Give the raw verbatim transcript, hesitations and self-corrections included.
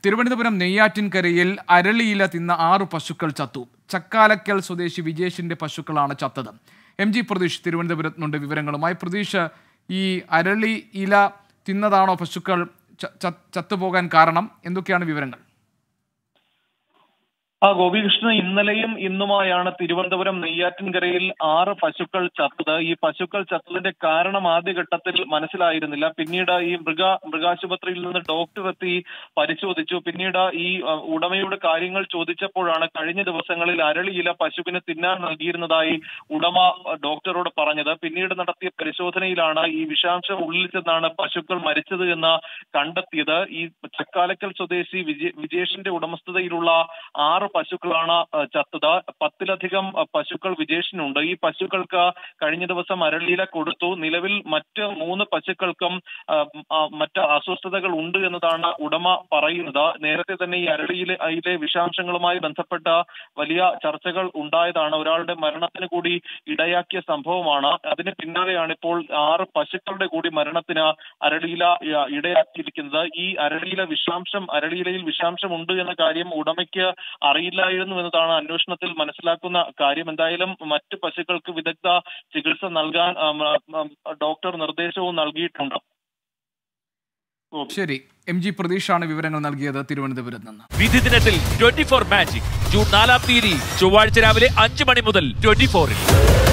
തിരുവനന്തപുരം നെയ്യാറ്റിൻകരയിൽ അരളിയില തിന്ന ആറ് പശുക്കൾ ചത്തു. ചക്കാലക്കൽ സ്വദേശി വിജേഷിന്റെ പശുക്കളാണ് ചത്തത്. എം ജി പ്രതീഷ് തിരുവനന്തപുരത്തുണ്ട് വിവരങ്ങളുമായി. പ്രതീഷ്, ഈ അരളി ഇല തിന്നതാണോ പശുക്കൾ ചത്തുപോകാൻ കാരണം? എന്തൊക്കെയാണ് വിവരങ്ങൾ? ആ ഗോപികൃഷ്ണൻ, ഇന്നലെയും ഇന്നുമായാണ് തിരുവനന്തപുരം നെയ്യാറ്റിൻകരയിൽ ആറ് പശുക്കൾ ചത്തത്. ഈ പശുക്കൾ ചത്തതിന്റെ കാരണം ആദ്യഘട്ടത്തിൽ മനസ്സിലായിരുന്നില്ല. പിന്നീട് ഈ മൃഗ മൃഗാശുപത്രിയിൽ നിന്ന് ഡോക്ടർ എത്തി പരിശോധിച്ചു. പിന്നീട് ഈ ഉടമയുടെ കാര്യങ്ങൾ ചോദിച്ചപ്പോഴാണ് കഴിഞ്ഞ ദിവസങ്ങളിൽ അരളിയില പശുവിന് തിന്നാൻ നൽകിയിരുന്നതായി ഉടമ ഡോക്ടറോട് പറഞ്ഞത്. പിന്നീട് നടത്തിയ പരിശോധനയിലാണ് ഈ വിഷാംശം ഉള്ളിൽ ചെന്നാണ് പശുക്കൾ മരിച്ചത് എന്ന് കണ്ടെത്തിയത്. ഈ ചക്കാലക്കൽ സ്വദേശി വിജേ വിജേഷിന്റെ ഉടമസ്ഥതയിലുള്ള ആറ് പശുക്കളാണ് ചത്തത്. പത്തിലധികം പശുക്കൾ വിജേഷിനുണ്ട്. ഈ പശുക്കൾക്ക് കഴിഞ്ഞ ദിവസം അരളിയില കൊടുത്തു. നിലവിൽ മറ്റ് മൂന്ന് പശുക്കൾക്കും മറ്റ് അസ്വസ്ഥതകൾ ഉണ്ട് എന്നതാണ് ഉടമ പറയുന്നത്. നേരത്തെ തന്നെ ഈ അരളിയിലെ വിഷാംശങ്ങളുമായി ബന്ധപ്പെട്ട വലിയ ചർച്ചകൾ ഉണ്ടായതാണ്. ഒരാളുടെ മരണത്തിന് കൂടി ഇടയാക്കിയ സംഭവമാണ്. അതിന് പിന്നാലെയാണ് ഇപ്പോൾ ആറ് പശുക്കളുടെ കൂടി മരണത്തിന് അരളിയില ഇടയാക്കിയിരിക്കുന്നത്. ഈ അരളിയില വിഷാംശം അരളിയിലയിൽ വിഷാംശം ഉണ്ട് എന്ന കാര്യം ഉടമയ്ക്ക് അറിയില്ലായിരുന്നു എന്നതാണ് അന്വേഷണത്തിൽ മനസ്സിലാക്കുന്ന കാര്യം. എന്തായാലും മറ്റ് പശുക്കൾക്ക് വിദഗ്ധ ചികിത്സ നൽകാൻ ഡോക്ടർ നിർദ്ദേശവും നൽകിയിട്ടുണ്ട്. ശരി, എം ജി പ്രതീഷാണ് വിവരങ്ങൾ നൽകിയത് തിരുവനന്തപുരത്ത് നിന്ന്. വിധി ദിനത്തിൽ ട്വന്റി ഫോർ മാജിക് ജൂൺ നാലാം തീയതി ചൊവ്വാഴ്ച രാവിലെ അഞ്ച് മണി മുതൽ ട്വന്റി ഫോറിൽ.